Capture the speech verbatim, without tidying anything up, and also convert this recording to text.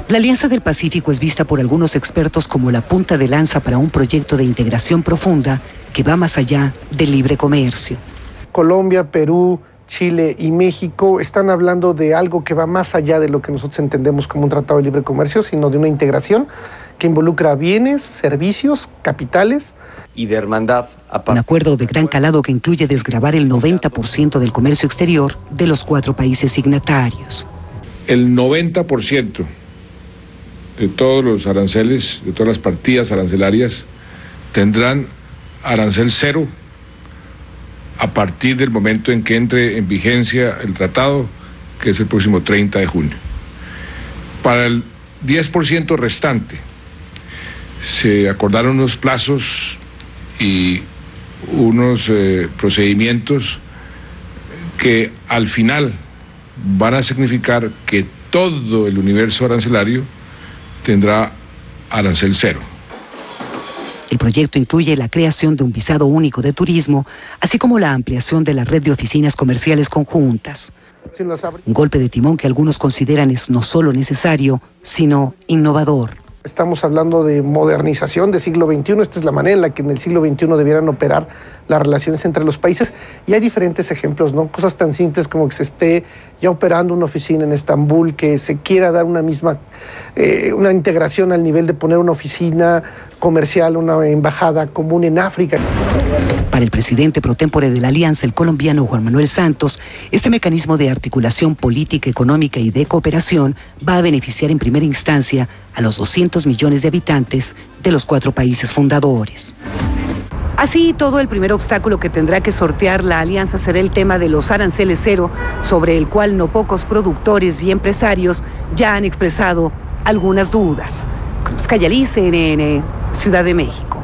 La Alianza del Pacífico es vista por algunos expertos como la punta de lanza para un proyecto de integración profunda que va más allá del libre comercio. Colombia, Perú, Chile y México están hablando de algo que va más allá de lo que nosotros entendemos como un tratado de libre comercio, sino de una integración que involucra bienes, servicios, capitales. Y de hermandad. Un acuerdo de gran calado que incluye desgravar el noventa por ciento del comercio exterior de los cuatro países signatarios. El noventa por ciento de todos los aranceles, de todas las partidas arancelarias, tendrán arancel cero a partir del momento en que entre en vigencia el tratado, que es el próximo treinta de junio. Para el diez por ciento restante, se acordaron unos plazos y unos eh, procedimientos que al final van a significar que todo el universo arancelario tendrá arancel cero. El proyecto incluye la creación de un visado único de turismo, así como la ampliación de la red de oficinas comerciales conjuntas. Un golpe de timón que algunos consideran es no solo necesario, sino innovador. Estamos hablando de modernización del siglo veintiuno. Esta es la manera en la que en el siglo veintiuno debieran operar las relaciones entre los países. Y hay diferentes ejemplos, ¿no? Cosas tan simples como que se esté ya operando una oficina en Estambul, que se quiera dar una misma, eh, una integración al nivel de poner una oficina comercial, una embajada común en África. Para el presidente pro tempore de la Alianza, el colombiano Juan Manuel Santos, este mecanismo de articulación política, económica y de cooperación va a beneficiar en primera instancia a los doscientos millones de habitantes de los cuatro países fundadores. Así, todo el primer obstáculo que tendrá que sortear la alianza será el tema de los aranceles cero, sobre el cual no pocos productores y empresarios ya han expresado algunas dudas. Cruz Cayalí, C N N, Ciudad de México.